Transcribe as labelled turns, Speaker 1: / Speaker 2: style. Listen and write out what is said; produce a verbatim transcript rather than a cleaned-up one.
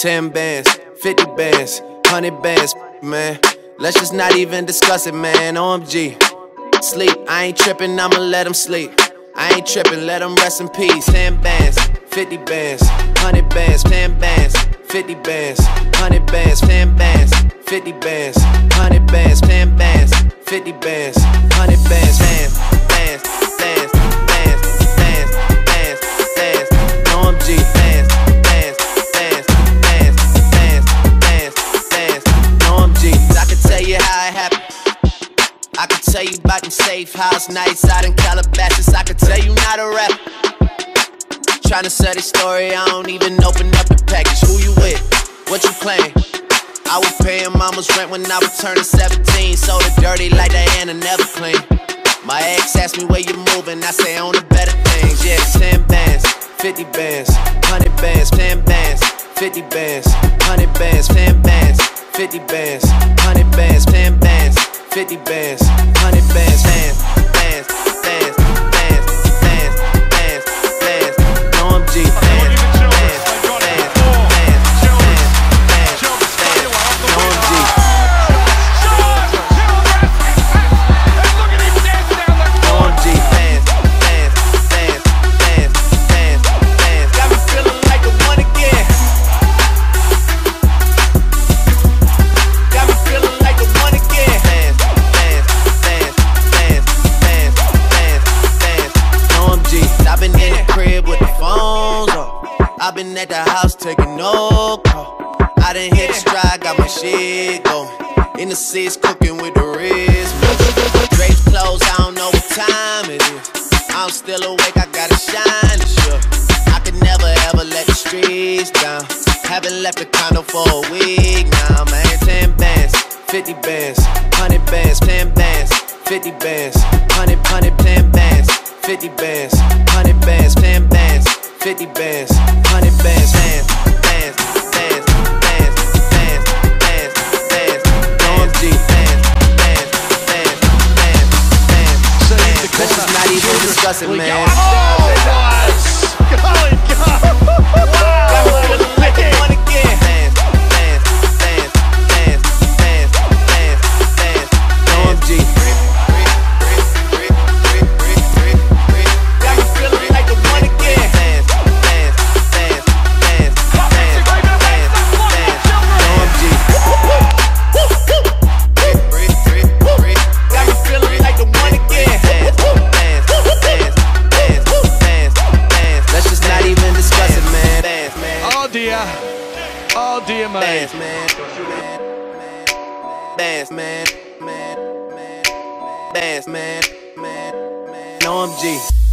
Speaker 1: ten bands, fifty bands, one hundred bands, man. Let's just not even discuss it, man. O M G. Sleep, I ain't trippin', I'ma let him sleep. I ain't trippin', let him rest in peace. ten bands, fifty bands, one hundred bands, ten bands, fifty bands, one hundred bands, ten bands, fifty bands, one hundred bands, ten bands, fifty bands, one hundred bands, bands, bands, bands, bands, bands, bands, bands, O M G, bands, bands, bands, bands, bands, bands, bands, O M G. I can tell you how it happened. I can tell you about them safe house nights out in Calabasas. I can tell you not a rap. Tryna sell this story, I don't even open up the package. Who you with? What you claim? I was paying mama's rent when I was turning seventeen. Sold it dirty like Diana, never clean. My ex asked me where you moving, I say on the better things. Yeah, ten bands, fifty bands, one hundred bands, ten bands, fifty bands, one hundred bands, ten bands, fifty bands, one hundred bands, ten bands, fifty bands, one hundred bands, bands, bands, bands, bands, bands, bands, bands, O M G, bands, bands, bands, bands, bands, bands, bands, O M G. O M G, bands, bands, bands, bands, bands, bands, got me feeling like the one again. Got me feeling like the one again. Bands, bands, bands, bands, bands, bands, bands, O M G. I've been in the crib with the phones off. I've been at the house taking no call. I done hit the stride, got my shit going. In the seats cooking with the wrist. Drapes closed, I don't know what time it is. I'm still awake, I gotta shine the show. I could never ever let the streets down. Haven't left the condo for a week now, man. ten bands, fifty bands, one hundred bands, ten bands, fifty bands, one hundred, one hundred, ten bands, fifty bands, one hundred bands, ten bands, fifty bands, one hundred bands, bands, bands, bands, bands, bands, bands, bands, O M G, bands, bands, bands, bands, bands, bands. Let's just not even discuss it, man.
Speaker 2: Oh, nice! Golly God! Wow!
Speaker 1: Got me feeling like the one again. Bands, bands, bands, bands, bands, bands, bands, O M G. Got me feeling like the one again. Bands, bands, bands, bands, bands, bands, bands, O M G. Got me feeling like the one again. Bands, bands, bands, bands, bands, bands. Let's just not even discuss it, man. Bands, man.
Speaker 2: Oh dear. Oh dear, mate.
Speaker 1: Bands, man. Bands, man. Bands, man. Bands, man. O M G.